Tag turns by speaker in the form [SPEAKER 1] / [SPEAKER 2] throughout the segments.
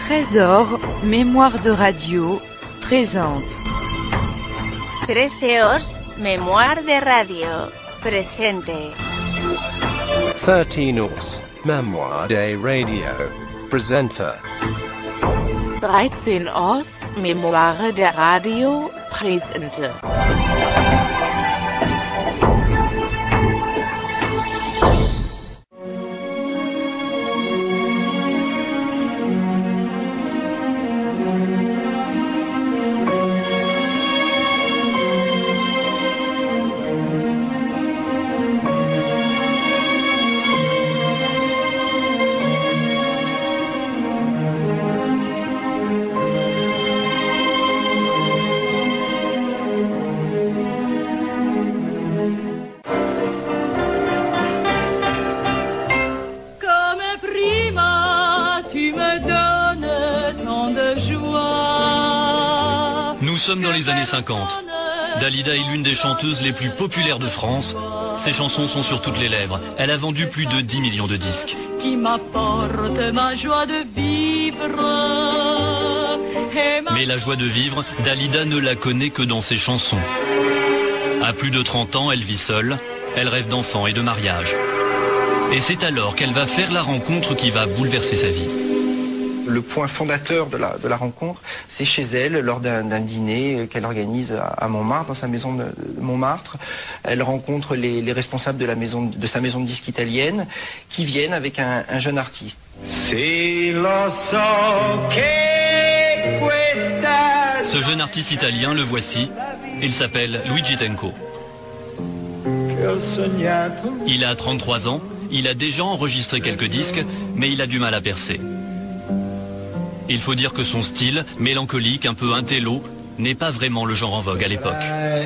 [SPEAKER 1] Trésor, mémoire de radio, présente.
[SPEAKER 2] Treceos, mémoire de radio, presente.
[SPEAKER 3] 13 Mémoire de radio, presente.
[SPEAKER 4] 13 Mémoire de radio, presente.
[SPEAKER 5] Nous sommes dans les années 50. Dalida est l'une des chanteuses les plus populaires de France. Ses chansons sont sur toutes les lèvres. Elle a vendu plus de 10 millions de disques.
[SPEAKER 6] Qui m'apporte ma joie de vivre.
[SPEAKER 5] Mais la joie de vivre, Dalida ne la connaît que dans ses chansons. À plus de 30 ans, elle vit seule. Elle rêve d'enfants et de mariage. Et c'est alors qu'elle va faire la rencontre qui va bouleverser sa vie.
[SPEAKER 7] Le point fondateur de la rencontre, c'est chez elle, lors d'un dîner qu'elle organise à Montmartre, dans sa maison de Montmartre. Elle rencontre les responsables de sa maison de disques italienne, qui viennent avec un jeune artiste.
[SPEAKER 5] Ce jeune artiste italien, le voici. Il s'appelle Luigi Tenco. Il a 33 ans, il a déjà enregistré quelques disques, mais il a du mal à percer. Il faut dire que son style, mélancolique, un peu intello, n'est pas vraiment le genre en vogue à l'époque.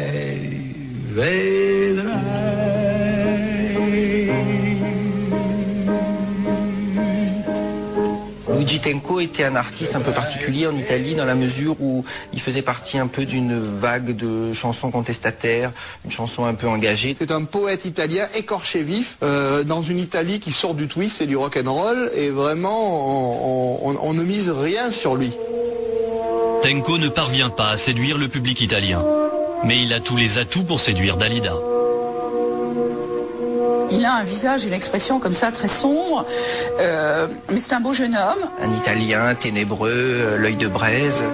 [SPEAKER 7] Luigi Tenco était un artiste un peu particulier en Italie dans la mesure où il faisait partie un peu d'une vague de chansons contestataires, une chanson un peu engagée.
[SPEAKER 8] C'est un poète italien écorché vif dans une Italie qui sort du twist et du rock'n'roll et vraiment on ne mise rien sur lui.
[SPEAKER 5] Tenco ne parvient pas à séduire le public italien, mais il a tous les atouts pour séduire Dalida.
[SPEAKER 9] Il a un visage, une expression comme ça, très sombre, mais c'est un beau jeune homme.
[SPEAKER 7] Un Italien ténébreux, l'œil de braise.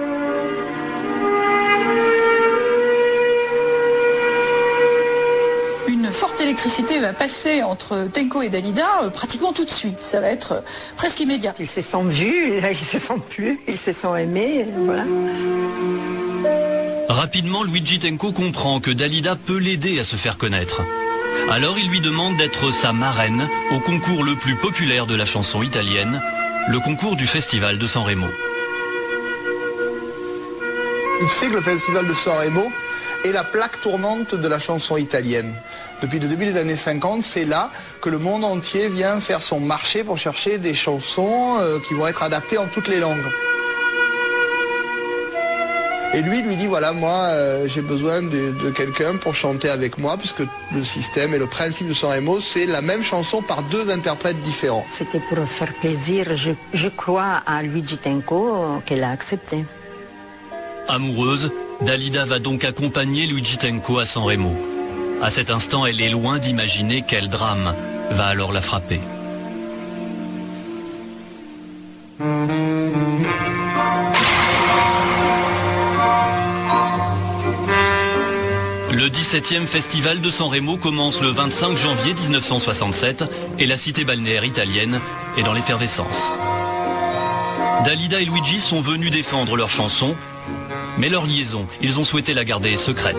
[SPEAKER 9] Une forte électricité va passer entre Tenco et Dalida pratiquement tout de suite. Ça va être presque immédiat.
[SPEAKER 10] Il se sent vu, il se sent plus, il se sent aimé, voilà.
[SPEAKER 5] Rapidement, Luigi Tenco comprend que Dalida peut l'aider à se faire connaître. Alors il lui demande d'être sa marraine au concours le plus populaire de la chanson italienne, le concours du Festival de Sanremo.
[SPEAKER 8] Il sait que le Festival de Sanremo est la plaque tournante de la chanson italienne. Depuis le début des années 50, c'est là que le monde entier vient faire son marché pour chercher des chansons qui vont être adaptées en toutes les langues. Et lui dit, voilà, moi, j'ai besoin de quelqu'un pour chanter avec moi, puisque le système et le principe de Sanremo, c'est la même chanson par deux interprètes différents.
[SPEAKER 10] C'était pour faire plaisir, je crois à Luigi Tenco qu'elle a accepté.
[SPEAKER 5] Amoureuse, Dalida va donc accompagner Luigi Tenco à Sanremo. À cet instant, elle est loin d'imaginer quel drame va alors la frapper. Le 17e festival de Sanremo commence le 25 janvier 1967 et la cité balnéaire italienne est dans l'effervescence. Dalida et Luigi sont venus défendre leur chanson, mais leur liaison, ils ont souhaité la garder secrète.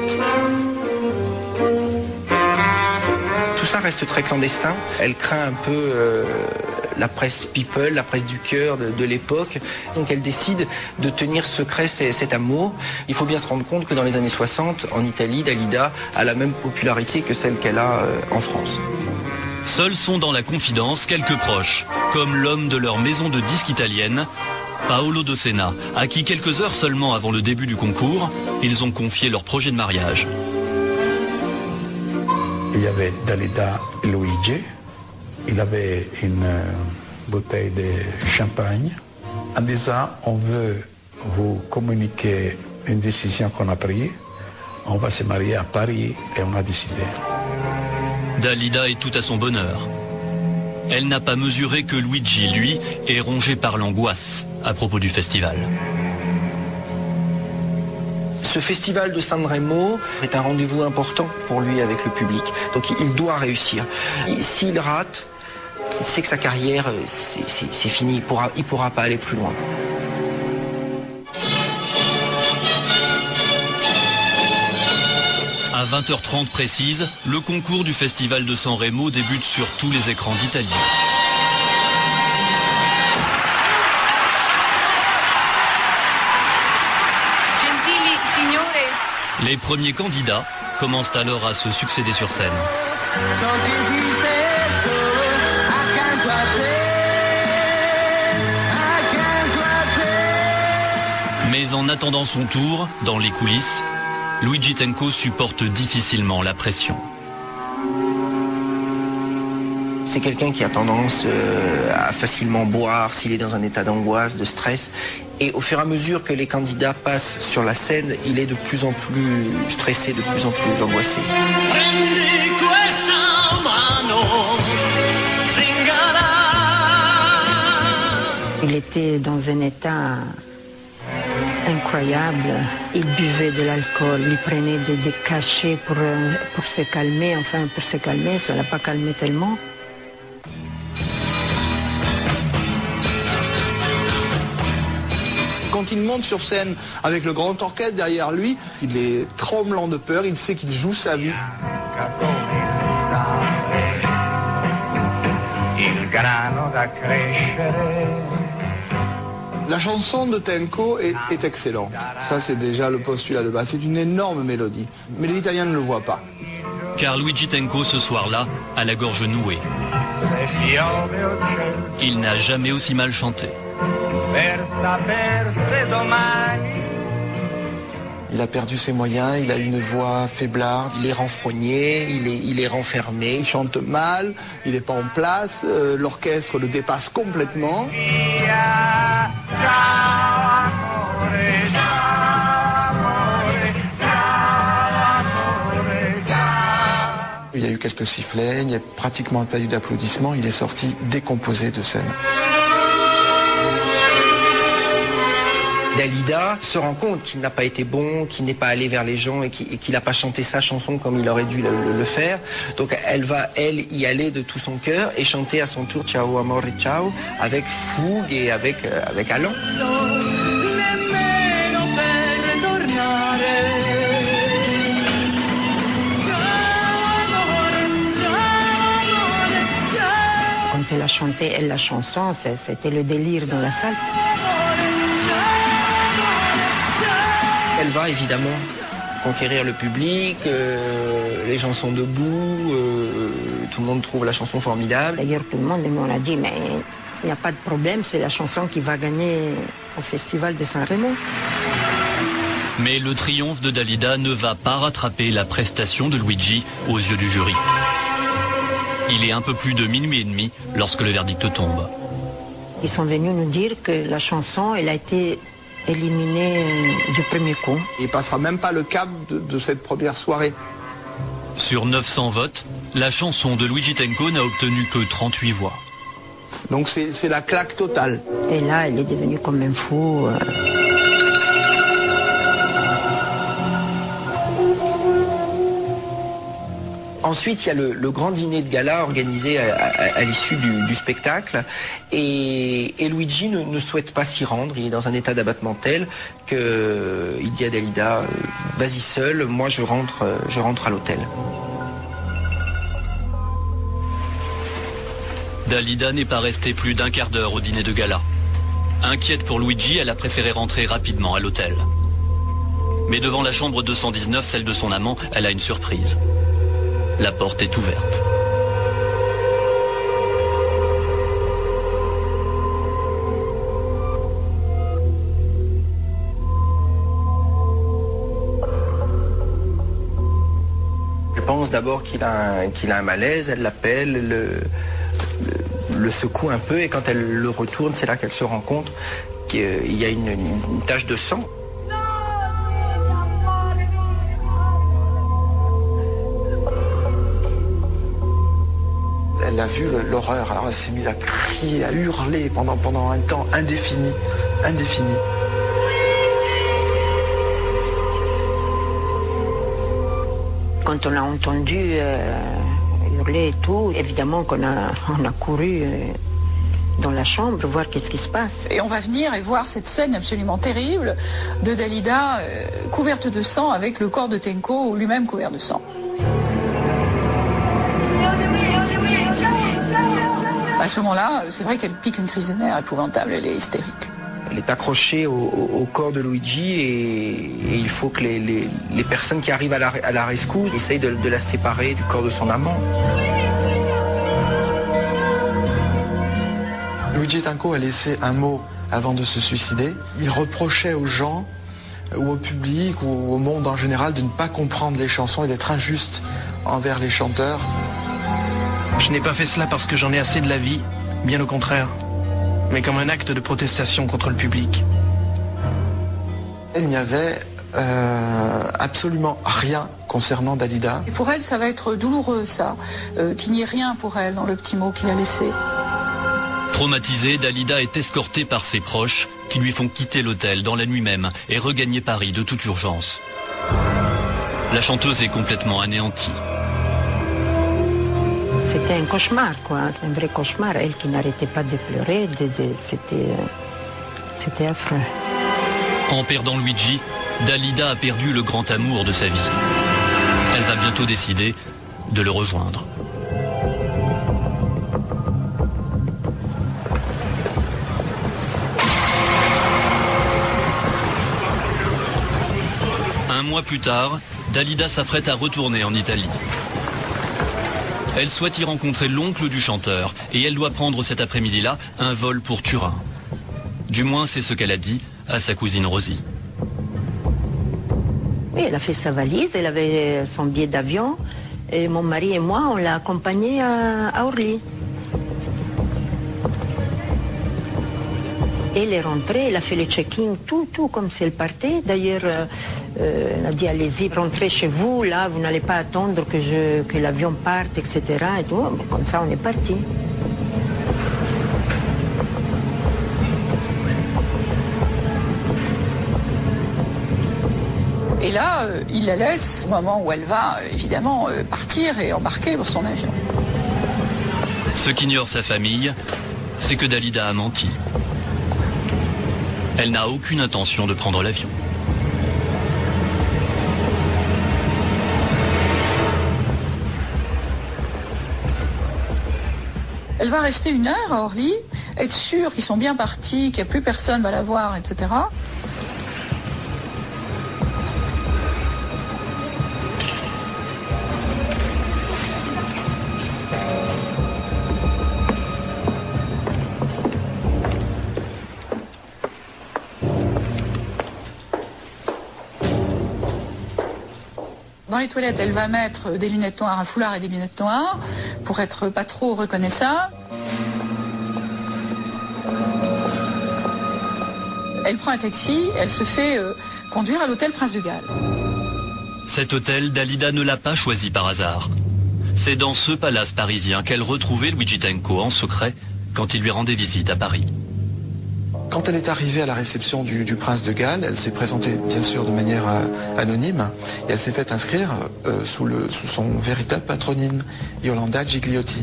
[SPEAKER 7] Tout ça reste très clandestin. Elle craint un peu la presse people, la presse du cœur de l'époque. Donc elle décide de tenir secret cet amour. Il faut bien se rendre compte que dans les années 60, en Italie, Dalida a la même popularité que celle qu'elle a en France.
[SPEAKER 5] Seuls sont dans la confidence quelques proches, comme l'homme de leur maison de disques italienne, Paolo Dossena, à qui quelques heures seulement avant le début du concours, ils ont confié leur projet de mariage.
[SPEAKER 11] Il y avait Dalida et Luigi. Il avait une bouteille de champagne en disant on veut vous communiquer une décision qu'on a prise, on va se marier à Paris et on a décidé.
[SPEAKER 5] Dalida est tout à son bonheur. Elle n'a pas mesuré que Luigi, lui, est rongé par l'angoisse à propos du festival.
[SPEAKER 7] Ce festival de Sanremo est un rendez-vous important pour lui avec le public. Donc il doit réussir. S'il rate, il sait que sa carrière, c'est fini. Il pourra pas aller plus loin.
[SPEAKER 5] À 20h30 précise, le concours du festival de Sanremo débute sur tous les écrans d'Italie. Les premiers candidats commencent alors à se succéder sur scène. Mais en attendant son tour, dans les coulisses, Luigi Tenco supporte difficilement la pression.
[SPEAKER 7] C'est quelqu'un qui a tendance à facilement boire s'il est dans un état d'angoisse, de stress. Et au fur et à mesure que les candidats passent sur la scène, il est de plus en plus stressé, de plus en plus angoissé.
[SPEAKER 10] Il était dans un état incroyable. Il buvait de l'alcool, il prenait des cachets pour se calmer. Enfin, pour se calmer, ça ne l'a pas calmé tellement.
[SPEAKER 8] Quand il monte sur scène avec le grand orchestre derrière lui, il est tremblant de peur, il sait qu'il joue sa vie. La chanson de Tenco est excellente. Ça, c'est déjà le postulat de base. C'est une énorme mélodie. Mais les Italiens ne le voient pas.
[SPEAKER 5] Car Luigi Tenco, ce soir-là, a la gorge nouée. Il n'a jamais aussi mal chanté.
[SPEAKER 7] Il a perdu ses moyens, il a une voix faiblarde, il est renfrogné, il est renfermé.
[SPEAKER 8] Il chante mal, il n'est pas en place, l'orchestre le dépasse complètement.
[SPEAKER 7] Il y a eu quelques sifflets, il n'y a pratiquement pas eu d'applaudissements, il est sorti décomposé de scène. Dalida se rend compte qu'il n'a pas été bon, qu'il n'est pas allé vers les gens et qu'il n'a pas chanté sa chanson comme il aurait dû le faire. Donc elle va, y aller de tout son cœur et chanter à son tour Ciao amore ciao avec fougue et avec allant.
[SPEAKER 10] Quand elle a chanté la chanson, c'était le délire dans la salle.
[SPEAKER 7] Elle va évidemment conquérir le public, les gens sont debout, tout le monde trouve la chanson formidable.
[SPEAKER 10] D'ailleurs, tout le monde m'a dit, mais il n'y a pas de problème, c'est la chanson qui va gagner au Festival de Sanremo.
[SPEAKER 5] Mais le triomphe de Dalida ne va pas rattraper la prestation de Luigi aux yeux du jury. Il est un peu plus de minuit et demi lorsque le verdict tombe.
[SPEAKER 10] Ils sont venus nous dire que la chanson, elle a été éliminé du premier coup.
[SPEAKER 8] Il ne passera même pas le cap de cette première soirée.
[SPEAKER 5] Sur 900 votes, la chanson de Luigi Tenco n'a obtenu que 38 voix.
[SPEAKER 8] Donc c'est la claque totale.
[SPEAKER 10] Et là, il est devenu comme un fou.
[SPEAKER 7] Ensuite, il y a le grand dîner de gala organisé à l'issue du spectacle. Et Luigi ne souhaite pas s'y rendre. Il est dans un état d'abattement tel qu'il dit à Dalida, vas-y seul, moi je rentre à l'hôtel.
[SPEAKER 5] Dalida n'est pas restée plus d'un quart d'heure au dîner de gala. Inquiète pour Luigi, elle a préféré rentrer rapidement à l'hôtel. Mais devant la chambre 219, celle de son amant, elle a une surprise. La porte est ouverte.
[SPEAKER 7] Elle pense d'abord qu'il a un malaise, elle l'appelle, le secoue un peu et quand elle le retourne, c'est là qu'elle se rend compte qu'il y a une tache de sang.
[SPEAKER 12] Elle a vu l'horreur, alors elle s'est mise à crier, à hurler pendant un temps indéfini.
[SPEAKER 10] Quand on a entendu hurler et tout, évidemment qu'on a couru dans la chambre voir qu'est-ce qui se passe.
[SPEAKER 9] Et on va venir et voir cette scène absolument terrible de Dalida couverte de sang avec le corps de Tenco lui-même couvert de sang. À ce moment-là, c'est vrai qu'elle pique une crise de nerfs épouvantable, elle est hystérique.
[SPEAKER 7] Elle est accrochée au corps de Luigi et il faut que les personnes qui arrivent à la rescousse essayent de la séparer du corps de son amant.
[SPEAKER 12] Luigi Tenco a laissé un mot avant de se suicider. Il reprochait aux gens, ou au public, ou au monde en général, de ne pas comprendre les chansons et d'être injuste envers les chanteurs.
[SPEAKER 13] Je n'ai pas fait cela parce que j'en ai assez de la vie, bien au contraire, mais comme un acte de protestation contre le public.
[SPEAKER 12] Il n'y avait absolument rien concernant Dalida.
[SPEAKER 9] Et pour elle, ça va être douloureux, ça, qu'il n'y ait rien pour elle dans le petit mot qu'il a laissé.
[SPEAKER 5] Traumatisée, Dalida est escortée par ses proches qui lui font quitter l'hôtel dans la nuit même et regagner Paris de toute urgence. La chanteuse est complètement anéantie.
[SPEAKER 10] C'était un cauchemar, quoi. C'est un vrai cauchemar. Elle qui n'arrêtait pas de pleurer, c'était affreux.
[SPEAKER 5] En perdant Luigi, Dalida a perdu le grand amour de sa vie. Elle va bientôt décider de le rejoindre. Un mois plus tard, Dalida s'apprête à retourner en Italie. Elle souhaite y rencontrer l'oncle du chanteur et elle doit prendre cet après-midi-là un vol pour Turin. Du moins, c'est ce qu'elle a dit à sa cousine Rosie.
[SPEAKER 10] Oui, elle a fait sa valise, elle avait son billet d'avion et mon mari et moi, on l'a accompagnée à Orly. Elle est rentrée, elle a fait le check-in, tout comme si elle partait. D'ailleurs, elle a dit allez-y, rentrez chez vous, là, vous n'allez pas attendre que l'avion parte, etc. Et tout. Comme ça, on est parti.
[SPEAKER 9] Et là, il la laisse au moment où elle va, évidemment, partir et embarquer pour son avion.
[SPEAKER 5] Ce qu'ignore sa famille, c'est que Dalida a menti. Elle n'a aucune intention de prendre l'avion.
[SPEAKER 9] Elle va rester 1 heure à Orly, être sûre qu'ils sont bien partis, qu'il n'y a plus personne va la voir, etc. Dans les toilettes, elle va mettre des lunettes noires, un foulard et des lunettes noires pour être pas trop reconnaissable. Elle prend un taxi, elle se fait conduire à l'hôtel Prince de Galles.
[SPEAKER 5] Cet hôtel, Dalida ne l'a pas choisi par hasard. C'est dans ce palace parisien qu'elle retrouvait Luigi Tenco en secret quand il lui rendait visite à Paris.
[SPEAKER 12] Quand elle est arrivée à la réception du Prince de Galles, elle s'est présentée bien sûr de manière anonyme et elle s'est fait inscrire sous son véritable patronyme, Yolanda Gigliotti.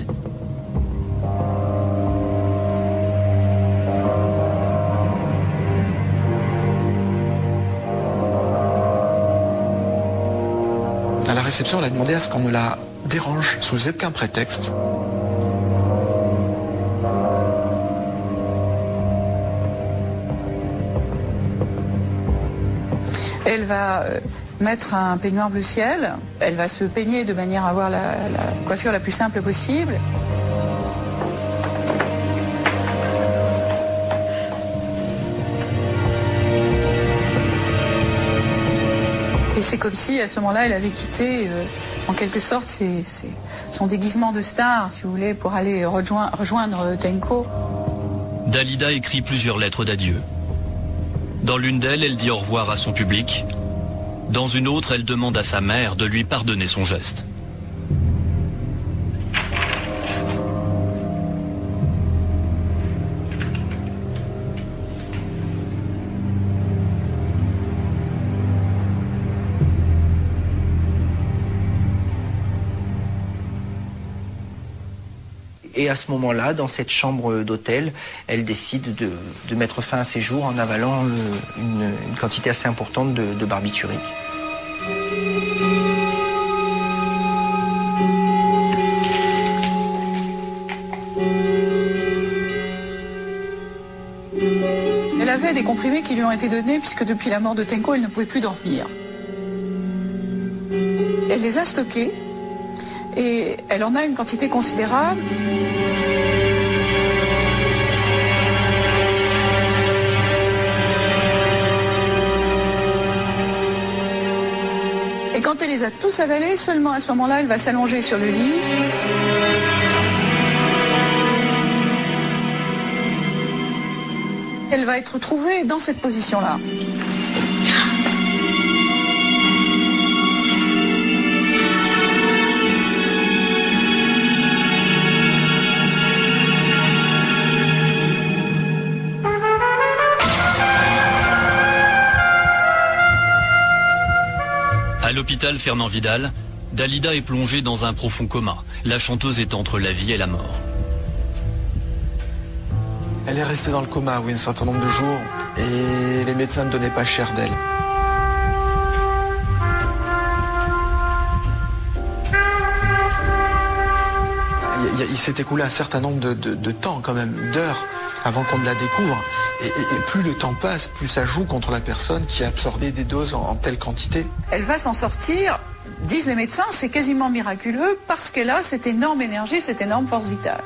[SPEAKER 12] À la réception, elle a demandé à ce qu'on ne la dérange sous aucun prétexte.
[SPEAKER 9] Elle va mettre un peignoir bleu ciel, elle va se peigner de manière à avoir la coiffure la plus simple possible. Et c'est comme si, à ce moment-là, elle avait quitté, en quelque sorte, son déguisement de star, si vous voulez, pour aller rejoindre Tenco.
[SPEAKER 5] Dalida écrit plusieurs lettres d'adieu. Dans l'une d'elles, elle dit au revoir à son public. Dans une autre, elle demande à sa mère de lui pardonner son geste.
[SPEAKER 7] Et à ce moment-là, dans cette chambre d'hôtel, elle décide de mettre fin à ses jours en avalant une quantité assez importante de barbiturique.
[SPEAKER 9] Elle avait des comprimés qui lui ont été donnés puisque depuis la mort de Tenco, elle ne pouvait plus dormir. Elle les a stockés et elle en a une quantité considérable. Et quand elle les a tous avalés, seulement à ce moment-là, elle va s'allonger sur le lit. Elle va être trouvée dans cette position-là.
[SPEAKER 5] À l'hôpital Fernand Vidal, Dalida est plongée dans un profond coma. La chanteuse est entre la vie et la mort.
[SPEAKER 12] Elle est restée dans le coma, oui, un certain nombre de jours, et les médecins ne donnaient pas cher d'elle. Il s'est écoulé un certain nombre de temps, quand même, d'heures, avant qu'on ne la découvre. Et plus le temps passe, plus ça joue contre la personne qui a absorbé des doses en telle quantité.
[SPEAKER 9] Elle va s'en sortir, disent les médecins, c'est quasiment miraculeux parce qu'elle a cette énorme énergie, cette énorme force vitale.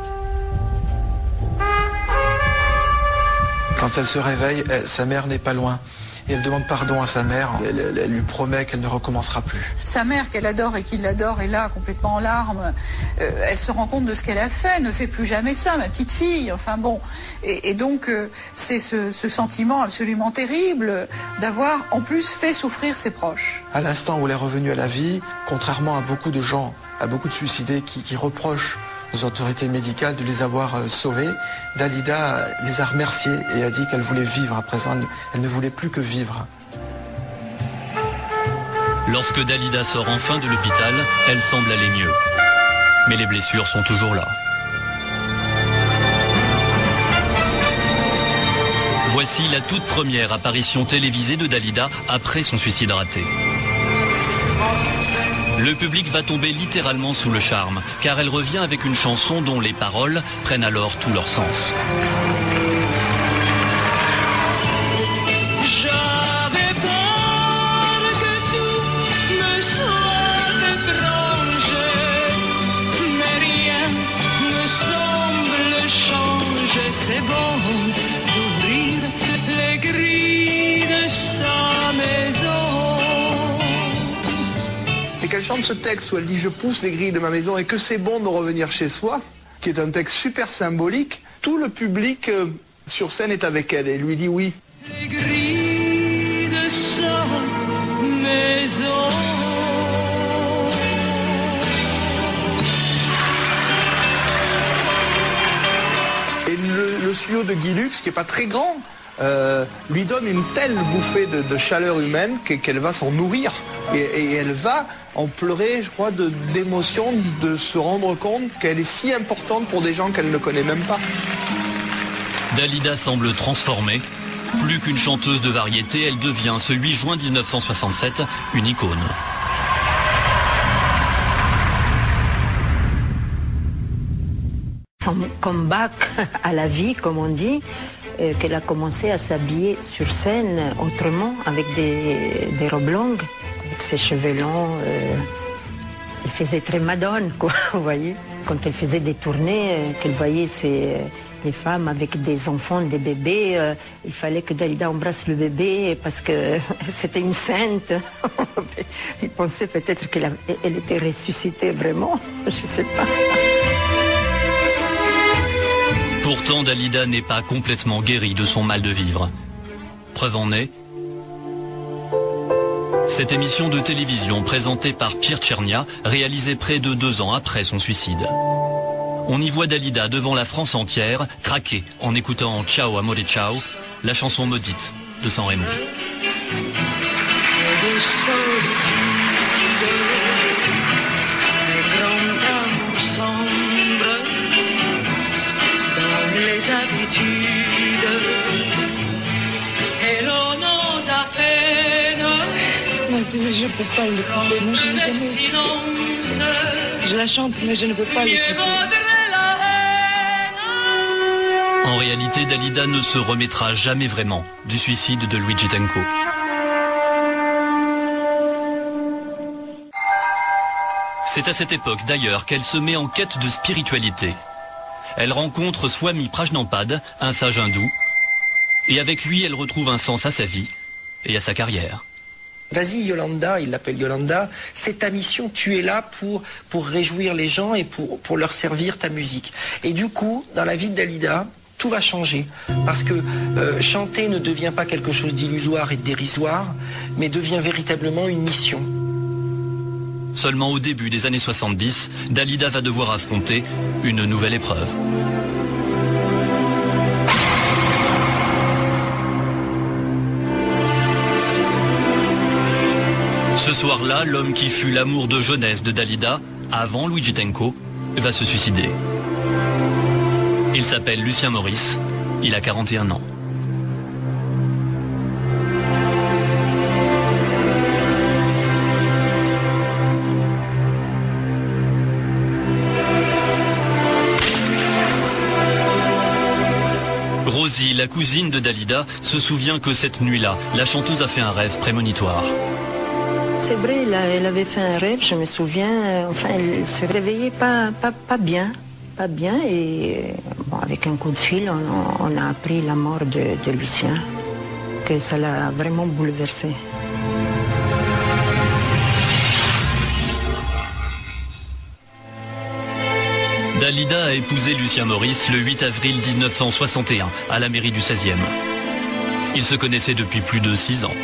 [SPEAKER 12] Quand elle se réveille, sa mère n'est pas loin. Et elle demande pardon à sa mère. Elle lui promet qu'elle ne recommencera plus.
[SPEAKER 9] Sa mère, qu'elle adore et qui l'adore, est là, complètement en larmes. Elle se rend compte de ce qu'elle a fait. Ne fait plus jamais ça, ma petite fille. Enfin bon. Et donc, c'est ce sentiment absolument terrible d'avoir, en plus, fait souffrir ses proches.
[SPEAKER 12] À l'instant où elle est revenue à la vie, contrairement à beaucoup de gens, à beaucoup de suicidés qui reprochent aux autorités médicales de les avoir sauvés, Dalida les a remerciés et a dit qu'elle voulait vivre. À présent, elle ne voulait plus que vivre.
[SPEAKER 5] Lorsque Dalida sort enfin de l'hôpital, elle semble aller mieux. Mais les blessures sont toujours là. Voici la toute première apparition télévisée de Dalida après son suicide raté. Le public va tomber littéralement sous le charme, car elle revient avec une chanson dont les paroles prennent alors tout leur sens.
[SPEAKER 6] J'avais peur que tout me soit étrange, mais rien ne semble changer. C'est bon d'ouvrir les grilles de sa maison.
[SPEAKER 8] Qu'elle chante ce texte où elle dit « Je pousse les grilles de ma maison et que c'est bon de revenir chez soi », qui est un texte super symbolique, tout le public sur scène est avec elle et lui dit oui.
[SPEAKER 6] Les grilles de sa maison.
[SPEAKER 8] Et le studio de Guy Lux, qui n'est pas très grand, lui donne une telle bouffée de chaleur humaine qu'elle va s'en nourrir. Et elle va en pleurer, je crois, d'émotion, de se rendre compte qu'elle est si importante pour des gens qu'elle ne connaît même pas.
[SPEAKER 5] Dalida semble transformée. Plus qu'une chanteuse de variété, elle devient ce 8 juin 1967 une icône.
[SPEAKER 10] Son comeback à la vie, comme on dit, qu'elle a commencé à s'habiller sur scène autrement, avec des robes longues, avec ses cheveux longs. Elle faisait très madone, quoi, vous voyez. Quand elle faisait des tournées, qu'elle voyait les femmes avec des enfants, des bébés, il fallait que Dalida embrasse le bébé parce que c'était une sainte. Il pensait peut-être qu'elle était ressuscitée vraiment, je ne sais pas.
[SPEAKER 5] Pourtant, Dalida n'est pas complètement guérie de son mal de vivre. Preuve en est cette émission de télévision présentée par Pierre Tchernia, réalisée près de 2 ans après son suicide. On y voit Dalida devant la France entière, craquer en écoutant Ciao Amore Ciao, la chanson maudite de San Remo.
[SPEAKER 14] Je ne peux pas l'écouter. Moi, je n'ai jamais écouté. Je la chante, mais je ne peux pas l'écouter.
[SPEAKER 5] En réalité, Dalida ne se remettra jamais vraiment du suicide de Luigi Tenco. C'est à cette époque d'ailleurs qu'elle se met en quête de spiritualité. Elle rencontre Swami Prajnampad, un sage hindou, et avec lui elle retrouve un sens à sa vie et à sa carrière.
[SPEAKER 7] Vas-y Yolanda, il l'appelle Yolanda, c'est ta mission, tu es là pour réjouir les gens et pour leur servir ta musique. Et du coup, dans la vie de Dalida, tout va changer. Parce que chanter ne devient pas quelque chose d'illusoire et de dérisoire, mais devient véritablement une mission.
[SPEAKER 5] Seulement au début des années 70, Dalida va devoir affronter une nouvelle épreuve. Ce soir-là, l'homme qui fut l'amour de jeunesse de Dalida, avant Luigi Tenco, va se suicider. Il s'appelle Lucien Maurice, il a 41 ans. Rosie, la cousine de Dalida, se souvient que cette nuit-là, la chanteuse a fait un rêve prémonitoire.
[SPEAKER 10] C'est vrai, elle avait fait un rêve, je me souviens, enfin elle s'est réveillée pas bien, et bon, avec un coup de fil, on a appris la mort de Lucien, que ça l'a vraiment bouleversée.
[SPEAKER 5] Dalida a épousé Lucien Maurice le 8 avril 1961 à la mairie du 16e. Ils se connaissaient depuis plus de 6 ans.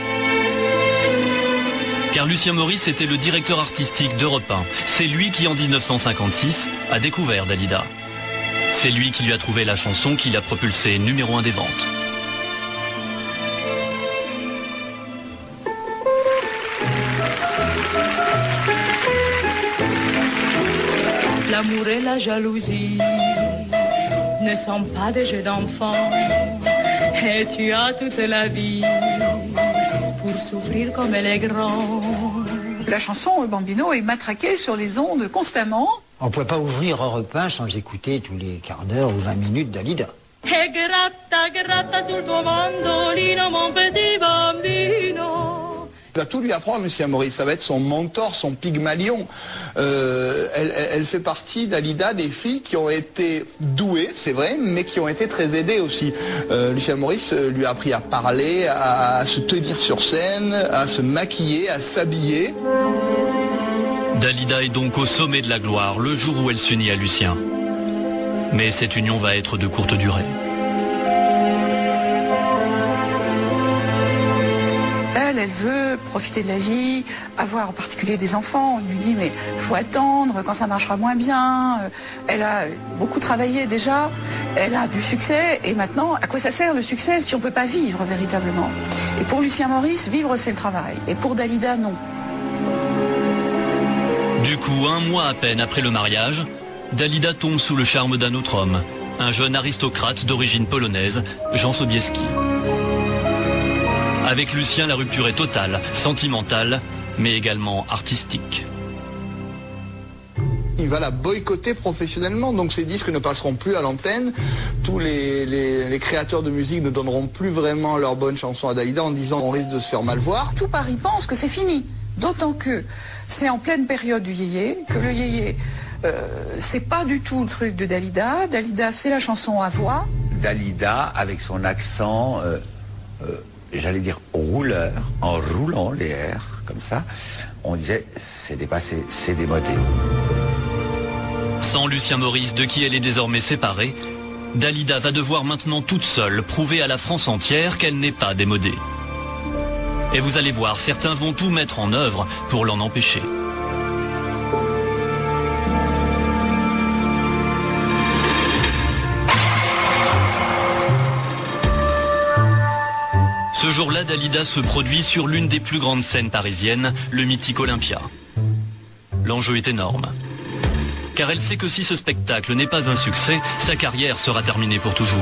[SPEAKER 5] Car Lucien Maurice était le directeur artistique d'Europe 1. C'est lui qui, en 1956, a découvert Dalida. C'est lui qui lui a trouvé la chanson qui l'a propulsée numéro 1 des ventes.
[SPEAKER 6] L'amour et la jalousie ne sont pas des jeux d'enfants. Et tu as toute la vie pour souffrir comme elle est grande.
[SPEAKER 9] La chanson Bambino est matraquée sur les ondes constamment.
[SPEAKER 15] On ne pouvait pas ouvrir Europe 1 sans écouter tous les quarts d'heure ou 20 minutes Dalida.
[SPEAKER 6] E gratta, gratta sul tuo mandolino, mon petit bambino.
[SPEAKER 8] Il va tout lui apprendre, Lucien Maurice. Ça va être son mentor, son Pygmalion. Elle fait partie, Dalida, des filles qui ont été douées, c'est vrai, mais qui ont été très aidées aussi. Lucien Maurice lui a appris à parler, à se tenir sur scène, à se maquiller, à s'habiller.
[SPEAKER 5] Dalida est donc au sommet de la gloire le jour où elle s'unit à Lucien. Mais cette union va être de courte durée.
[SPEAKER 9] Elle veut profiter de la vie, avoir en particulier des enfants. Il lui dit mais faut attendre quand ça marchera moins bien. Elle a beaucoup travaillé déjà, elle a du succès et maintenant à quoi ça sert le succès si on ne peut pas vivre véritablement? Et pour Lucien Maurice, vivre c'est le travail. Et pour Dalida, non.
[SPEAKER 5] Du coup, 1 mois à peine après le mariage, Dalida tombe sous le charme d'un autre homme, un jeune aristocrate d'origine polonaise, Jean Sobieski. Avec Lucien, la rupture est totale, sentimentale, mais également artistique.
[SPEAKER 8] Il va la boycotter professionnellement, donc ses disques ne passeront plus à l'antenne. Tous les créateurs de musique ne donneront plus vraiment leurs bonnes chansons à Dalida en disant on risque de se faire mal voir.
[SPEAKER 9] Tout Paris pense que c'est fini, d'autant que c'est en pleine période du yéyé, que le yéyé, c'est pas du tout le truc de Dalida. Dalida, c'est la chanson à voix.
[SPEAKER 16] Dalida, avec son accent... j'allais dire rouleur, en roulant les airs, comme ça, on disait c'est dépassé, c'est démodé.
[SPEAKER 5] Sans Lucien Maurice, de qui elle est désormais séparée, Dalida va devoir maintenant toute seule prouver à la France entière qu'elle n'est pas démodée. Et vous allez voir, certains vont tout mettre en œuvre pour l'en empêcher. Ce jour-là, Dalida se produit sur l'une des plus grandes scènes parisiennes, le mythique Olympia. L'enjeu est énorme. Car elle sait que si ce spectacle n'est pas un succès, sa carrière sera terminée pour toujours.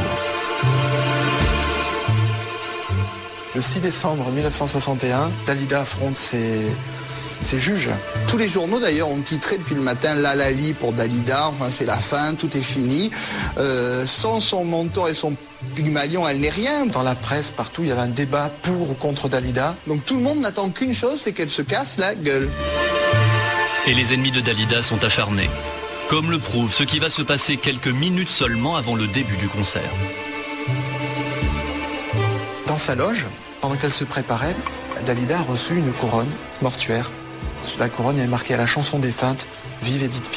[SPEAKER 12] Le 6 décembre 1961, Dalida affronte ses juges.
[SPEAKER 8] Tous les journaux d'ailleurs ont titré depuis le matin Lalali pour Dalida, enfin c'est la fin, tout est fini. Sans son mentor et son Pygmalion, elle n'est rien.
[SPEAKER 12] Dans la presse, partout, il y avait un débat pour ou contre Dalida.
[SPEAKER 8] Donc tout le monde n'attend qu'une chose, c'est qu'elle se casse la gueule.
[SPEAKER 5] Et les ennemis de Dalida sont acharnés. Comme le prouve ce qui va se passer quelques minutes seulement avant le début du concert.
[SPEAKER 12] Dans sa loge, pendant qu'elle se préparait, Dalida a reçu une couronne mortuaire. Sur la couronne, il y avait marqué à la chanson défunte « Vive Edith Piaf ».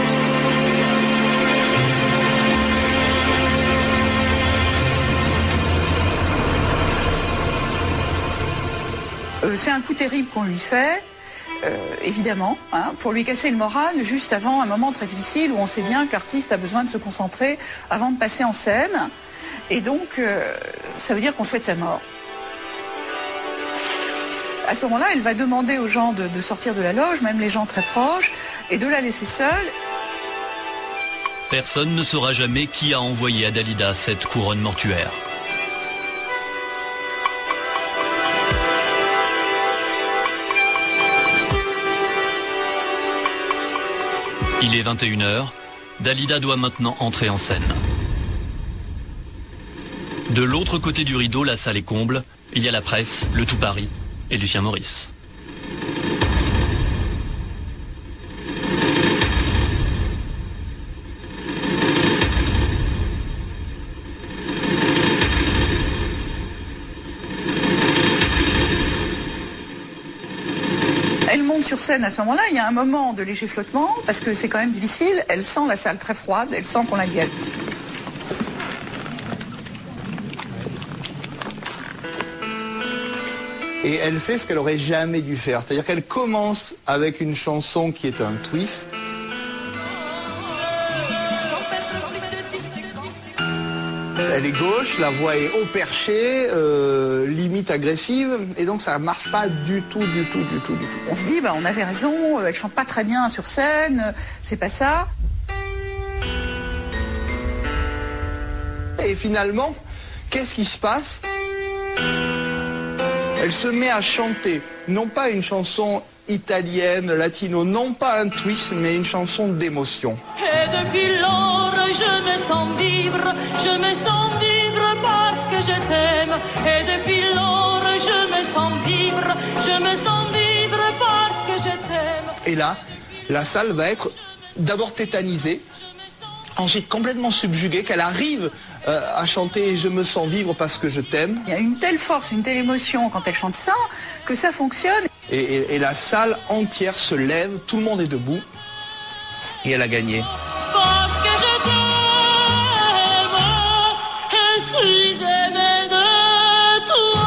[SPEAKER 9] C'est un coup terrible qu'on lui fait, évidemment, hein, pour lui casser le moral juste avant un moment très difficile où on sait bien que l'artiste a besoin de se concentrer avant de passer en scène. Et donc, ça veut dire qu'on souhaite sa mort. À ce moment-là, elle va demander aux gens de sortir de la loge, même les gens très proches, et de la laisser seule.
[SPEAKER 5] Personne ne saura jamais qui a envoyé à Dalida cette couronne mortuaire. Il est 21h, Dalida doit maintenant entrer en scène. De l'autre côté du rideau, la salle est comble, il y a la presse, le tout Paris et Lucien Maurice.
[SPEAKER 9] Elle monte sur scène à ce moment-là, il y a un moment de léger flottement, parce que c'est quand même difficile, elle sent la salle très froide, elle sent qu'on la guette.
[SPEAKER 8] Et elle fait ce qu'elle aurait jamais dû faire, c'est-à-dire qu'elle commence avec une chanson qui est un twist. Elle est gauche, la voix est haut perché, limite agressive, et donc ça marche pas du tout.
[SPEAKER 9] On se dit, bah, on avait raison, elle chante pas très bien sur scène, c'est pas ça.
[SPEAKER 8] Et finalement, qu'est-ce qui se passe ? Elle se met à chanter, non pas une chanson italienne, latino, non pas un twist, mais une chanson d'émotion.
[SPEAKER 6] Et depuis lors, je me sens vivre parce que je t'aime. Et depuis lors, je me sens vivre parce que je t'aime.
[SPEAKER 8] Et là, la salle va être d'abord tétanisée, ensuite complètement subjuguée, qu'elle arrive à chanter « Je me sens vivre parce que je t'aime ».
[SPEAKER 9] Il y a une telle force, une telle émotion quand elle chante ça, que ça fonctionne.
[SPEAKER 8] Et la salle entière se lève, tout le monde est debout, et elle a gagné.
[SPEAKER 6] Parce que je t'aime, et suis aimé de toi.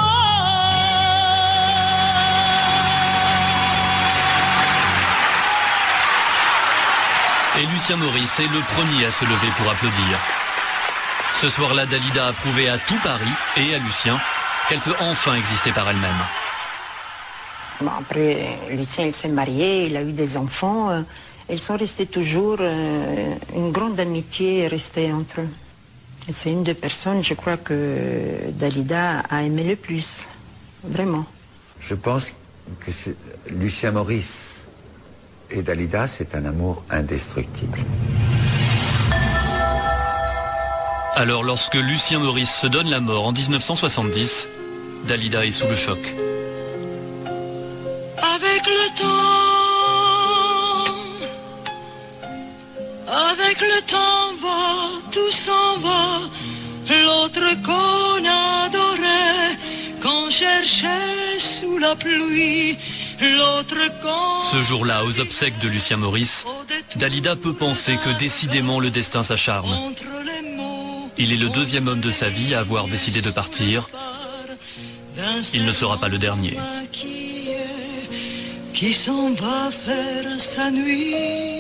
[SPEAKER 5] Et Lucien Maurice est le premier à se lever pour applaudir. Ce soir-là, Dalida a prouvé à tout Paris et à Lucien qu'elle peut enfin exister par elle-même.
[SPEAKER 10] Bon, après, Lucien, il s'est marié, il a eu des enfants. Ils sont restés toujours, une grande amitié est restée entre eux. Et c'est une des personnes, je crois, que Dalida a aimé le plus, vraiment.
[SPEAKER 16] Je pense que Lucien Maurice et Dalida, c'est un amour indestructible.
[SPEAKER 5] Alors, lorsque Lucien Maurice se donne la mort en 1970, Dalida est sous le choc.
[SPEAKER 14] Avec le temps va, tout s'en va. L'autre qu'on adorait, qu'on cherchait sous la pluie. L'autre qu'on...
[SPEAKER 5] Ce jour-là, aux obsèques de Lucien Maurice, Dalida peut penser que décidément le destin s'acharne.
[SPEAKER 14] Entre les mots
[SPEAKER 5] Il est le deuxième homme de sa vie à avoir décidé de partir. Il ne sera pas le dernier.
[SPEAKER 6] Qui s'en va faire sa nuit.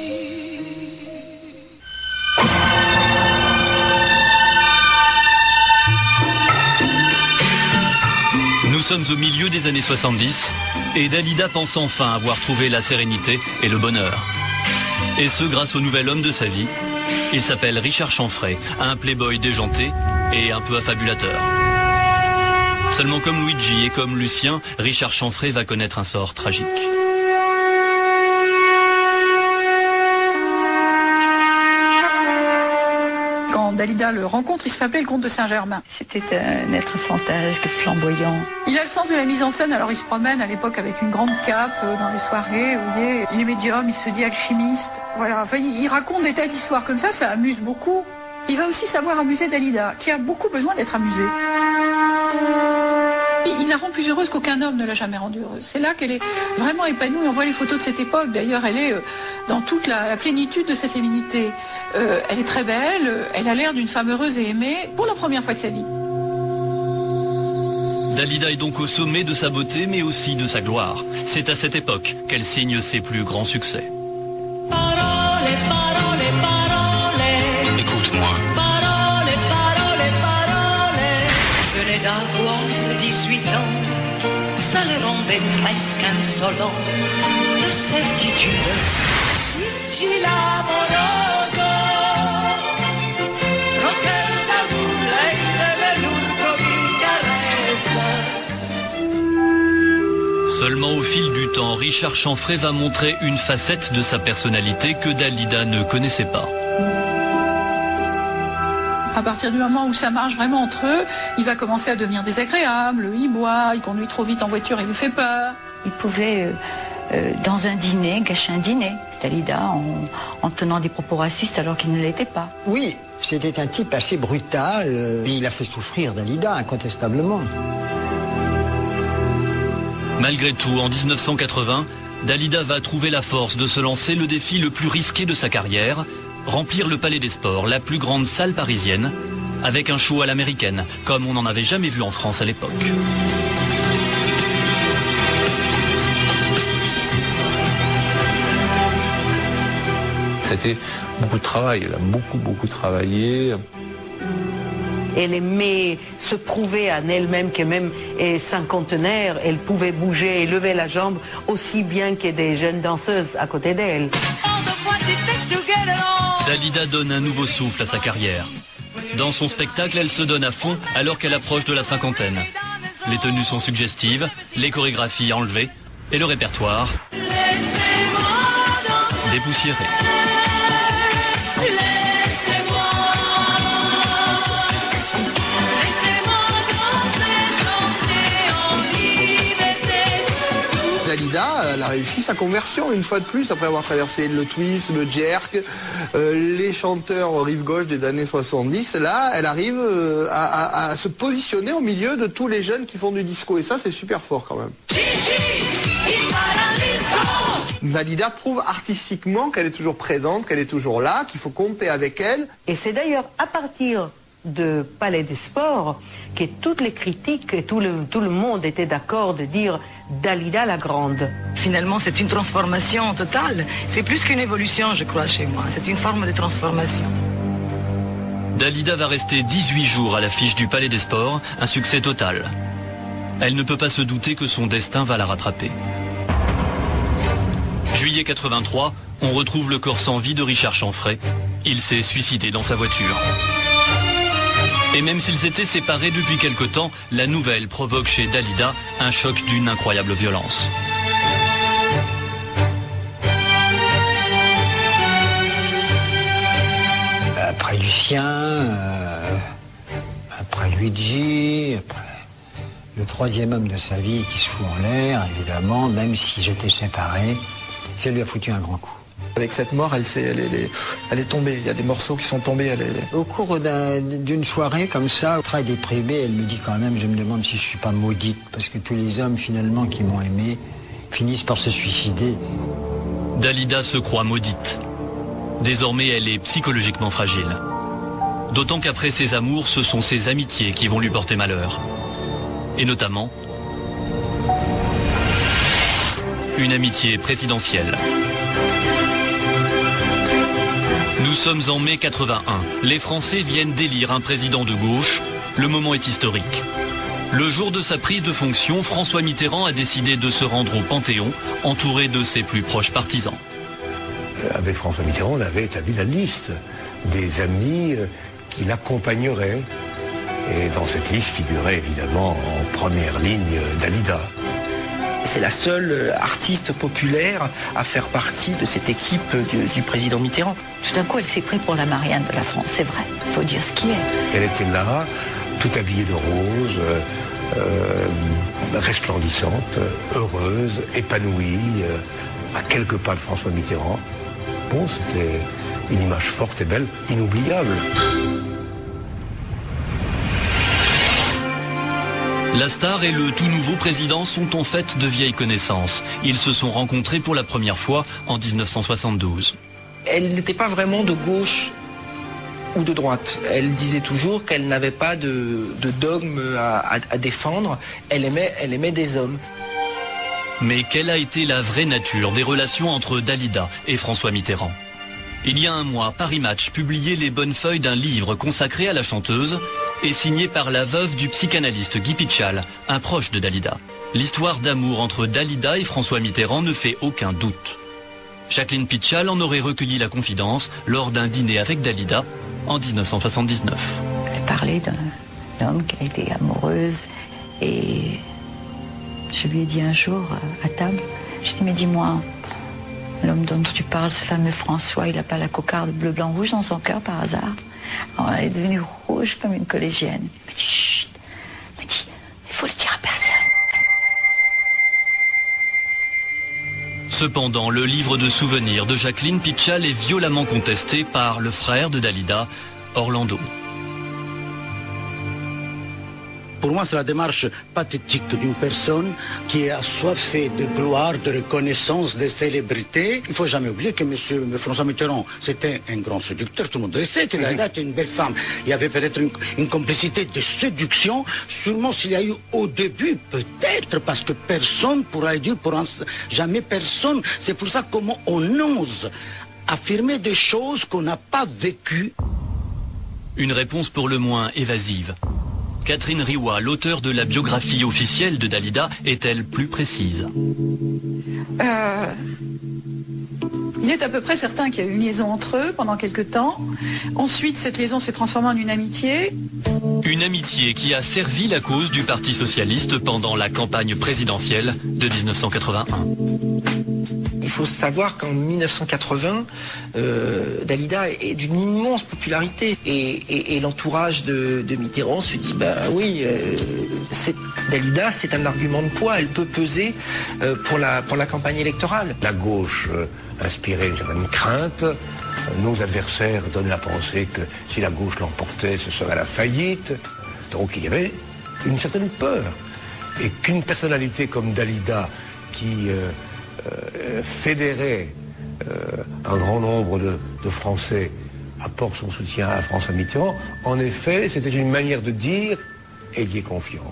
[SPEAKER 5] Nous sommes au milieu des années 70 et Dalida pense enfin avoir trouvé la sérénité et le bonheur. Et ce grâce au nouvel homme de sa vie. Il s'appelle Richard Chanfray, un playboy déjanté et un peu affabulateur. Seulement comme Luigi et comme Lucien, Richard Chanfray va connaître un sort tragique.
[SPEAKER 9] Quand Dalida le rencontre, il se fait appeler le comte de Saint-Germain. C'était un être fantasque, flamboyant. Il a le sens de la mise en scène, alors il se promène à l'époque avec une grande cape dans les soirées, vous voyez. Il est médium, il se dit alchimiste. Voilà, enfin, il raconte des tas d'histoires comme ça amuse beaucoup. Il va aussi savoir amuser Dalida, qui a beaucoup besoin d'être amusée. Il la rend plus heureuse qu'aucun homme ne l'a jamais rendue heureuse. C'est là qu'elle est vraiment épanouie. On voit les photos de cette époque. D'ailleurs, elle est dans toute la plénitude de sa féminité. Elle est très belle. Elle a l'air d'une femme heureuse et aimée pour la première fois de sa vie.
[SPEAKER 5] Dalida est donc au sommet de sa beauté, mais aussi de sa gloire. C'est à cette époque qu'elle signe ses plus grands succès.
[SPEAKER 6] Parole, parole, parole.
[SPEAKER 17] Écoute-moi.
[SPEAKER 6] Parole, parole, parole. Venait d'avoir 18 ans, ça le rendait presque insolent de certitude.
[SPEAKER 5] Seulement au fil du temps, Richard Chanfray va montrer une facette de sa personnalité que Dalida ne connaissait pas.
[SPEAKER 9] À partir du moment où ça marche vraiment entre eux, il va commencer à devenir désagréable, il boit, il conduit trop vite en voiture, il lui fait peur.
[SPEAKER 18] Il pouvait, dans un dîner, gâcher un dîner, Dalida, en tenant des propos racistes alors qu'il ne l'était pas.
[SPEAKER 15] Oui, c'était un type assez brutal, et il a fait souffrir Dalida, incontestablement.
[SPEAKER 5] Malgré tout, en 1980, Dalida va trouver la force de se lancer le défi le plus risqué de sa carrière, remplir le Palais des Sports, la plus grande salle parisienne, avec un show à l'américaine, comme on n'en avait jamais vu en France à l'époque.
[SPEAKER 11] C'était beaucoup de travail, elle a beaucoup travaillé.
[SPEAKER 19] Elle aimait se prouver à elle-même que même cinquantenaire, elle pouvait bouger et lever la jambe aussi bien que des jeunes danseuses à côté d'elle.
[SPEAKER 5] Dalida donne un nouveau souffle à sa carrière. Dans son spectacle, elle se donne à fond alors qu'elle approche de la cinquantaine. Les tenues sont suggestives, les chorégraphies enlevées et le répertoire dépoussiéré.
[SPEAKER 8] Dalida, elle a réussi sa conversion une fois de plus après avoir traversé le twist, le jerk, les chanteurs rive gauche des années 70. Là, elle arrive à se positionner au milieu de tous les jeunes qui font du disco et ça, c'est super fort quand même. Dalida prouve artistiquement qu'elle est toujours présente, qu'elle est toujours là, qu'il faut compter avec elle.
[SPEAKER 19] Et c'est d'ailleurs à partir de Palais des Sports que toutes les critiques et tout le monde était d'accord de dire Dalida la grande.
[SPEAKER 18] Finalement, c'est une transformation totale. C'est plus qu'une évolution, je crois, chez moi. C'est une forme de transformation.
[SPEAKER 5] Dalida va rester 18 jours à l'affiche du Palais des Sports, un succès total. Elle ne peut pas se douter que son destin va la rattraper. Juillet 83, on retrouve le corps sans vie de Richard Chanfray. Il s'est suicidé dans sa voiture. Et même s'ils étaient séparés depuis quelque temps, la nouvelle provoque chez Dalida un choc d'une incroyable violence.
[SPEAKER 15] Après Lucien, après Luigi, après le troisième homme de sa vie qui se fout en l'air, évidemment, même si j'étais séparé, ça lui a foutu un grand coup.
[SPEAKER 12] Avec cette mort, elle est tombée. Il y a des morceaux qui sont tombés.
[SPEAKER 15] Au cours d'une soirée comme ça, très déprimée, elle me dit quand même, je me demande si je suis pas maudite, parce que tous les hommes finalement qui m'ont aimé finissent par se suicider.
[SPEAKER 5] Dalida se croit maudite. Désormais, elle est psychologiquement fragile. D'autant qu'après ses amours, ce sont ses amitiés qui vont lui porter malheur. Et notamment, une amitié présidentielle. Nous sommes en mai 81. Les Français viennent d'élire un président de gauche. Le moment est historique. Le jour de sa prise de fonction, François Mitterrand a décidé de se rendre au Panthéon, entouré de ses plus proches partisans.
[SPEAKER 17] Avec François Mitterrand, on avait établi la liste des amis qui l'accompagneraient. Et dans cette liste figurait évidemment en première ligne Dalida.
[SPEAKER 7] C'est la seule artiste populaire à faire partie de cette équipe du président Mitterrand.
[SPEAKER 18] Tout d'un coup, elle s'est prise pour la Marianne de la France, c'est vrai. Il faut dire ce qui est.
[SPEAKER 17] Elle était là, tout habillée de rose, resplendissante, heureuse, épanouie, à quelques pas de François Mitterrand. Bon, c'était une image forte et belle, inoubliable.
[SPEAKER 5] La star et le tout nouveau président sont en fait de vieilles connaissances. Ils se sont rencontrés pour la première fois en 1972.
[SPEAKER 7] Elle n'était pas vraiment de gauche ou de droite. Elle disait toujours qu'elle n'avait pas de dogme à défendre. Elle aimait des hommes.
[SPEAKER 5] Mais quelle a été la vraie nature des relations entre Dalida et François Mitterrand? Il y a un mois, Paris Match publiait les bonnes feuilles d'un livre consacré à la chanteuse et signé par la veuve du psychanalyste Guy Pitchal, un proche de Dalida. L'histoire d'amour entre Dalida et François Mitterrand ne fait aucun doute. Jacqueline Pitchal en aurait recueilli la confidence lors d'un dîner avec Dalida en 1979.
[SPEAKER 18] Elle parlait d'un homme qui a été amoureuse et je lui ai dit un jour à table, je dis mais dis-moi, l'homme dont tu parles, ce fameux François, il n'a pas la cocarde bleu, blanc, rouge dans son cœur par hasard? Alors, elle est devenue rouge comme une collégienne. Elle me dit chut, elle me dit, il faut le dire à personne.
[SPEAKER 5] Cependant, le livre de souvenirs de Jacqueline Pitchal est violemment contesté par le frère de Dalida, Orlando.
[SPEAKER 20] Pour moi, c'est la démarche pathétique d'une personne qui est assoiffée de gloire, de reconnaissance, de célébrité. Il ne faut jamais oublier que M. François Mitterrand, c'était un grand séducteur. Tout le monde le sait, que Dalida était une belle femme. Il y avait peut-être une complicité de séduction. Sûrement s'il y a eu au début, peut-être, parce que personne pourra le dire, jamais personne. C'est pour ça comment on ose affirmer des choses qu'on n'a pas vécues.
[SPEAKER 5] Une réponse pour le moins évasive. Catherine Riwa, l'auteure de la biographie officielle de Dalida, est-elle plus précise?
[SPEAKER 9] Il est à peu près certain qu'il y a eu une liaison entre eux pendant quelque temps. Ensuite, cette liaison s'est transformée en une amitié.
[SPEAKER 5] Une amitié qui a servi la cause du Parti socialiste pendant la campagne présidentielle de 1981.
[SPEAKER 7] Il faut savoir qu'en 1980, Dalida est d'une immense popularité et l'entourage de Mitterrand se dit bah oui, Dalida c'est un argument de poids, elle peut peser pour la campagne électorale.
[SPEAKER 17] La gauche inspirait une certaine crainte. Nos adversaires donnaient à penser que si la gauche l'emportait, ce serait la faillite. Donc il y avait une certaine peur. Et qu'une personnalité comme Dalida qui fédérait un grand nombre de Français apporte son soutien à François Mitterrand, en effet, c'était une manière de dire « ayez confiance ».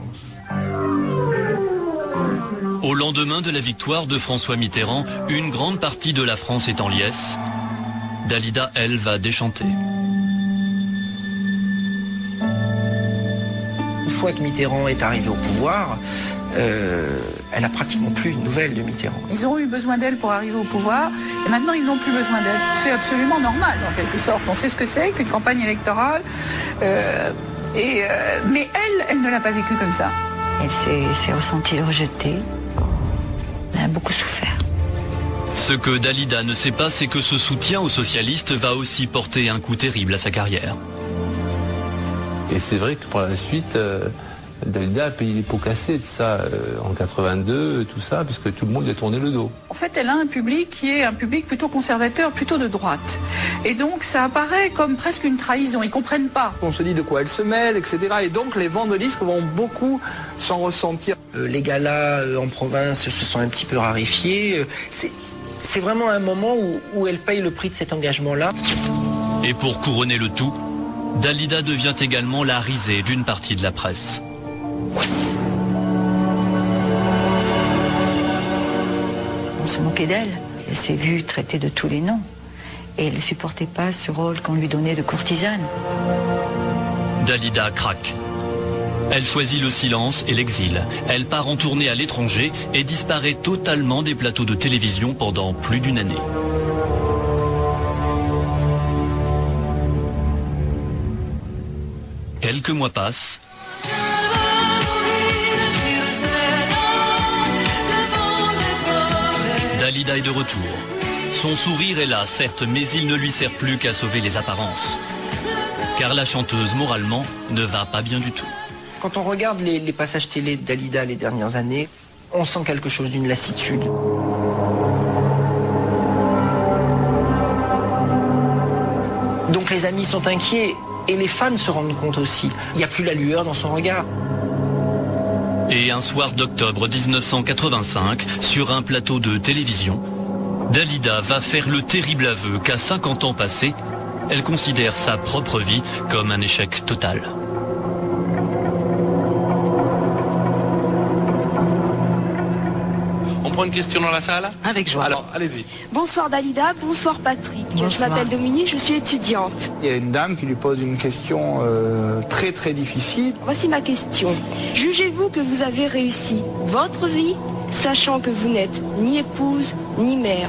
[SPEAKER 5] Au lendemain de la victoire de François Mitterrand, une grande partie de la France est en liesse. Dalida, elle, va déchanter.
[SPEAKER 7] Une fois que Mitterrand est arrivé au pouvoir, elle n'a pratiquement plus une nouvelle de Mitterrand.
[SPEAKER 9] Ils ont eu besoin d'elle pour arriver au pouvoir, et maintenant ils n'ont plus besoin d'elle. C'est absolument normal, en quelque sorte. On sait ce que c'est qu'une campagne électorale, mais elle ne l'a pas vécu comme ça.
[SPEAKER 18] Elle s'est ressentie rejetée. Elle a beaucoup souffert.
[SPEAKER 5] Ce que Dalida ne sait pas, c'est que ce soutien aux socialistes va aussi porter un coup terrible à sa carrière.
[SPEAKER 21] Et c'est vrai que pour la suite, Dalida a payé les pots cassés de ça en 82, tout ça, parce que tout le monde lui a tourné le dos.
[SPEAKER 9] En fait, elle a un public qui est un public plutôt conservateur, plutôt de droite. Et donc, ça apparaît comme presque une trahison. Ils ne comprennent pas.
[SPEAKER 8] On se dit de quoi elle se mêle, etc. Et donc, les ventes de disques vont beaucoup s'en ressentir.
[SPEAKER 7] Les galas en province se sont un petit peu raréfiés. C'est vraiment un moment où elle paye le prix de cet engagement-là.
[SPEAKER 5] Et pour couronner le tout, Dalida devient également la risée d'une partie de la presse.
[SPEAKER 18] On se moquait d'elle. Elle s'est vue traitée de tous les noms. Et elle ne supportait pas ce rôle qu'on lui donnait de courtisane.
[SPEAKER 5] Dalida craque. Elle choisit le silence et l'exil. Elle part en tournée à l'étranger et disparaît totalement des plateaux de télévision pendant plus d'une année. Quelques mois passent. Dalida est de retour. Son sourire est là, certes, mais il ne lui sert plus qu'à sauver les apparences. Car la chanteuse, moralement, ne va pas bien du tout.
[SPEAKER 7] Quand on regarde les passages télé de Dalida les dernières années, on sent quelque chose d'une lassitude. Donc les amis sont inquiets et les fans se rendent compte aussi. Il n'y a plus la lueur dans son regard.
[SPEAKER 5] Et un soir d'octobre 1985, sur un plateau de télévision, Dalida va faire le terrible aveu qu'à 50 ans passés, elle considère sa propre vie comme un échec total.
[SPEAKER 1] On prend une question dans la salle?
[SPEAKER 19] Avec joie.
[SPEAKER 1] Alors, allez-y.
[SPEAKER 22] Bonsoir Dalida, bonsoir Patrick. Bonsoir. Je m'appelle Dominique, je suis étudiante.
[SPEAKER 8] Il y a une dame qui lui pose une question très très difficile.
[SPEAKER 22] Voici ma question. Jugez-vous que vous avez réussi votre vie, sachant que vous n'êtes ni épouse ni mère?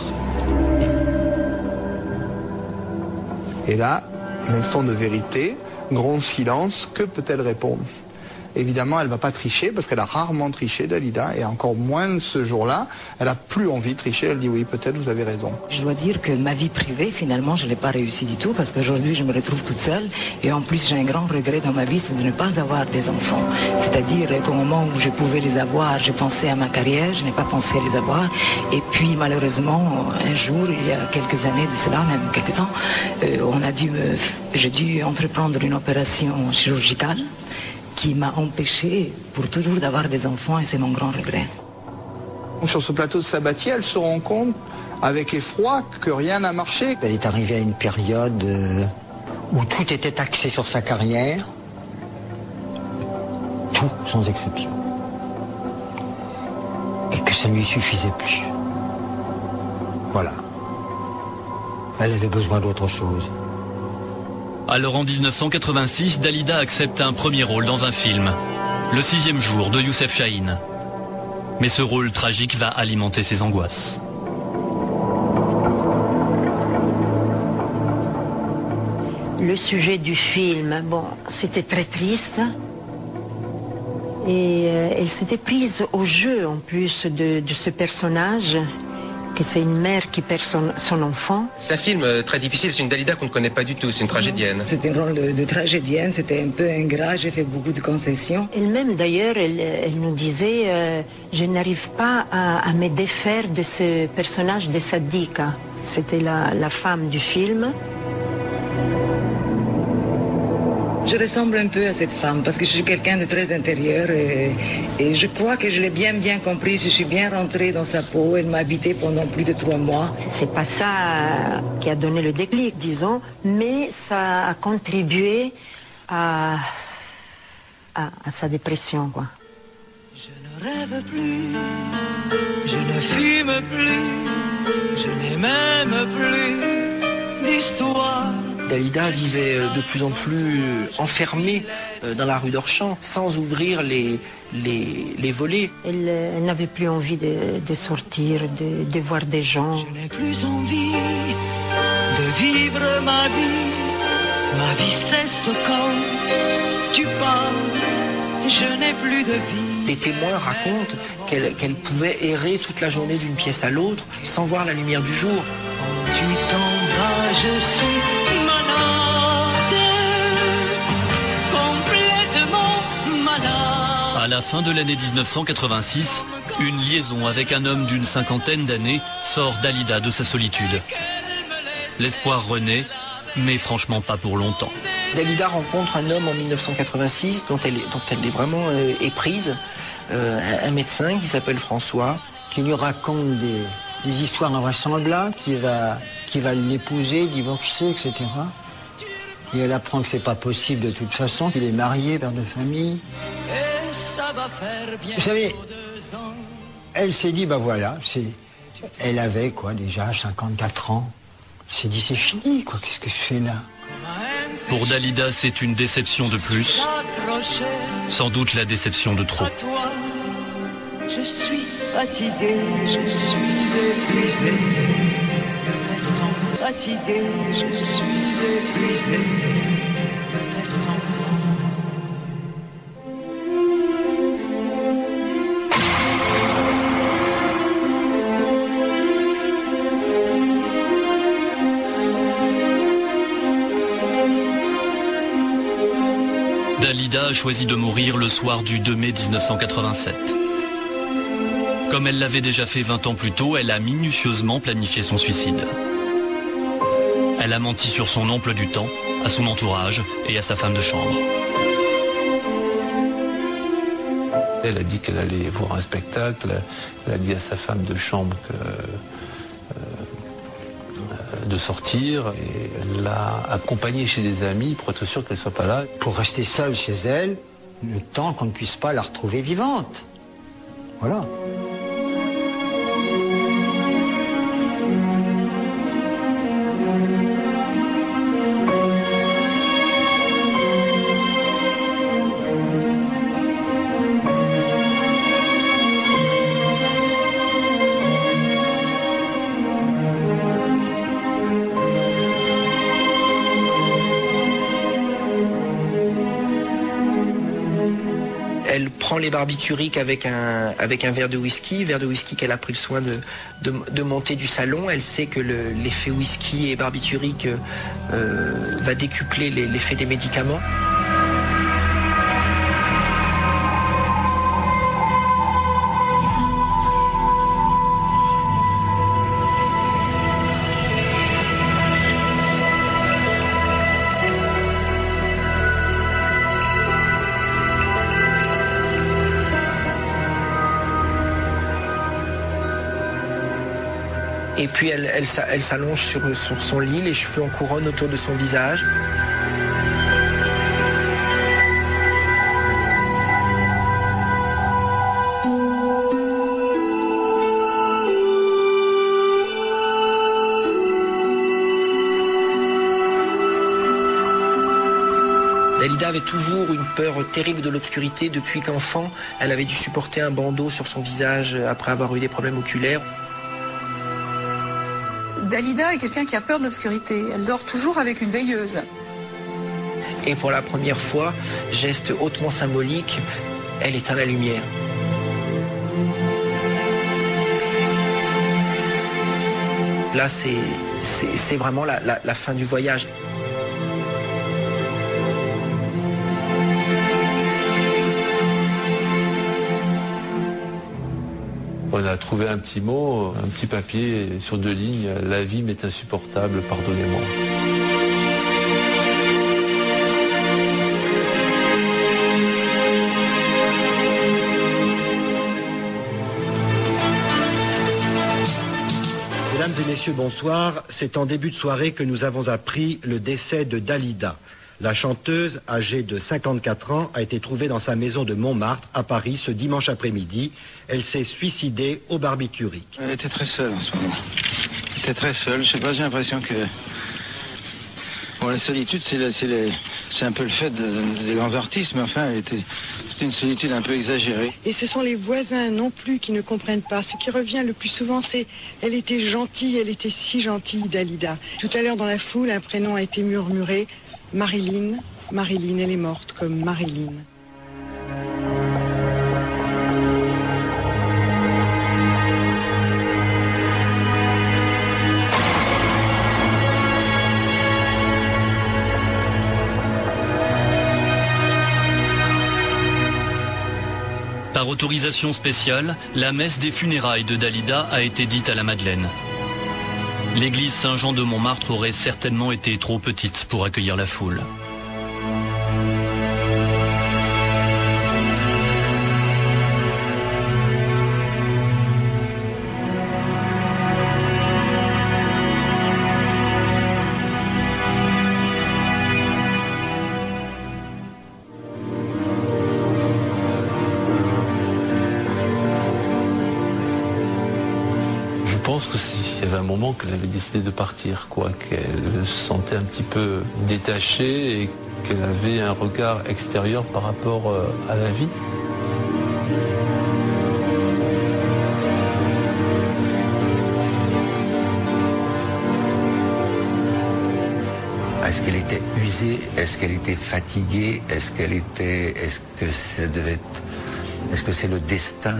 [SPEAKER 8] Et là, l'instant de vérité, grand silence, que peut-elle répondre? Évidemment, elle ne va pas tricher, parce qu'elle a rarement triché, Dalida, et encore moins ce jour-là. Elle n'a plus envie de tricher, elle dit oui, peut-être vous avez raison.
[SPEAKER 23] Je dois dire que ma vie privée, finalement, je ne l'ai pas réussi du tout, parce qu'aujourd'hui, je me retrouve toute seule, et en plus, j'ai un grand regret dans ma vie, c'est de ne pas avoir des enfants. C'est-à-dire qu'au moment où je pouvais les avoir, je pensais à ma carrière, je n'ai pas pensé à les avoir, et puis malheureusement, un jour, il y a quelques années de cela, même quelques temps, j'ai dû entreprendre une opération chirurgicale, qui m'a empêché pour toujours d'avoir des enfants et c'est mon grand regret.
[SPEAKER 8] Sur ce plateau de Sabatier, elle se rend compte avec effroi que rien n'a marché.
[SPEAKER 15] Elle est arrivée à une période où tout était axé sur sa carrière, tout sans exception, et que ça ne lui suffisait plus. Voilà. Elle avait besoin d'autre chose.
[SPEAKER 5] Alors en 1986, Dalida accepte un premier rôle dans un film, Le 6e jour de Youssef Chahine. Mais ce rôle tragique va alimenter ses angoisses.
[SPEAKER 10] Le sujet du film, bon, c'était très triste. Et elle s'était prise au jeu en plus de ce personnage. Que c'est une mère qui perd son enfant.
[SPEAKER 24] C'est un film très difficile, c'est une Dalida qu'on ne connaît pas du tout, c'est une tragédienne.
[SPEAKER 23] C'était un rôle de tragédienne, c'était un peu ingrat, j'ai fait beaucoup de concessions.
[SPEAKER 10] Elle-même d'ailleurs, elle nous disait je n'arrive pas à me défaire de ce personnage de Sadika. C'était la femme du film.
[SPEAKER 23] Je ressemble un peu à cette femme parce que je suis quelqu'un de très intérieur et je crois que je l'ai bien compris. Je suis bien rentrée dans sa peau. Elle m'a habité pendant plus de 3 mois.
[SPEAKER 10] C'est pas ça qui a donné le déclic, disons, mais ça a contribué à sa dépression, quoi.
[SPEAKER 6] Je ne rêve plus, je ne fume plus, je n'ai même plus d'histoire.
[SPEAKER 7] Dalida vivait de plus en plus enfermée dans la rue d'Orchamps, sans ouvrir les volets.
[SPEAKER 10] Elle n'avait plus envie de sortir, de voir des gens.
[SPEAKER 6] Je n'ai plus envie de vivre ma vie cesse quand tu pars, je n'ai plus de vie.
[SPEAKER 7] Des témoins racontent qu'elle pouvait errer toute la journée d'une pièce à l'autre sans voir la lumière du jour.
[SPEAKER 6] Quand tu t'en vas, je suis
[SPEAKER 5] À la fin de l'année 1986, une liaison avec un homme d'une 50aine d'années sort Dalida de sa solitude. L'espoir renaît, mais franchement pas pour longtemps.
[SPEAKER 7] Dalida rencontre un homme en 1986 dont elle est vraiment éprise, un médecin qui s'appelle François.
[SPEAKER 15] Qui lui raconte des histoires invraisemblables, qui va l'épouser, divorcer, etc. Et elle apprend que c'est pas possible de toute façon, qu'il est marié, père de famille. Vous savez, elle s'est dit, bah voilà, elle avait quoi déjà 54 ans. Elle s'est dit, c'est fini, quoi, qu'est-ce que je fais là?
[SPEAKER 5] Pour Dalida, c'est une déception de plus. Sans doute la déception de trop.
[SPEAKER 6] Je suis fatigué, je suis épuisé. De faire sans fatigué, je suis épuisé. De faire sans.
[SPEAKER 5] Dalida a choisi de mourir le soir du 2 mai 1987. Comme elle l'avait déjà fait 20 ans plus tôt, elle a minutieusement planifié son suicide. Elle a menti sur son emploi du temps, à son entourage et à sa femme de chambre.
[SPEAKER 21] Elle a dit qu'elle allait voir un spectacle, elle a dit à sa femme de chambre de sortir, et elle l'a accompagnée chez des amis pour être sûre qu'elle ne soit pas là.
[SPEAKER 15] Pour rester seule chez elle, le temps qu'on ne puisse pas la retrouver vivante. Voilà.
[SPEAKER 7] Elle prend les barbituriques avec un verre de whisky qu'elle a pris le soin de monter du salon. Elle sait que l'effet whisky et barbiturique va décupler l'effet des médicaments. Et puis elle s'allonge sur son lit, les cheveux en couronne autour de son visage. Dalida avait toujours une peur terrible de l'obscurité. Depuis qu'enfant, elle avait dû supporter un bandeau sur son visage après avoir eu des problèmes oculaires.
[SPEAKER 9] Dalida est quelqu'un qui a peur de l'obscurité. Elle dort toujours avec une veilleuse.
[SPEAKER 7] Et pour la première fois, geste hautement symbolique, elle éteint la lumière. Là, c'est vraiment la fin du voyage.
[SPEAKER 21] On a trouvé un petit mot, un petit papier sur 2 lignes. La vie m'est insupportable, pardonnez-moi.
[SPEAKER 1] Mesdames et messieurs, bonsoir. C'est en début de soirée que nous avons appris le décès de Dalida. La chanteuse, âgée de 54 ans, a été trouvée dans sa maison de Montmartre, à Paris, ce dimanche après-midi. Elle s'est suicidée au barbiturique.
[SPEAKER 2] Elle était très seule en ce moment. Elle était très seule. Je sais pas, j'ai l'impression que... Bon, la solitude, c'est un peu le fait des grands artistes, mais enfin, c'était une solitude un peu exagérée.
[SPEAKER 3] Et ce sont les voisins non plus qui ne comprennent pas. Ce qui revient le plus souvent, c'est « elle était gentille, elle était si gentille, Dalida ». Tout à l'heure, dans la foule, un prénom a été murmuré. Marilyn, Marilyn, elle est morte comme Marilyn.
[SPEAKER 5] Par autorisation spéciale, la messe des funérailles de Dalida a été dite à la Madeleine. L'église Saint-Jean de Montmartre aurait certainement été trop petite pour accueillir la foule.
[SPEAKER 21] pense qu'il y avait un moment qu'elle avait décidé de partir, quoi, qu'elle se sentait un petit peu détachée et qu'elle avait un regard extérieur par rapport à la vie.
[SPEAKER 4] Est-ce qu'elle était usée? Est-ce qu'elle était fatiguée? Est-ce que ça devait être... Est-ce que c'est le destin?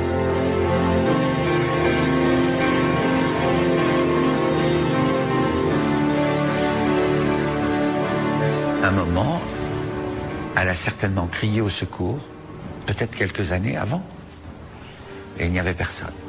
[SPEAKER 4] À un moment, elle a certainement crié au secours, peut-être quelques années avant, et il n'y avait personne.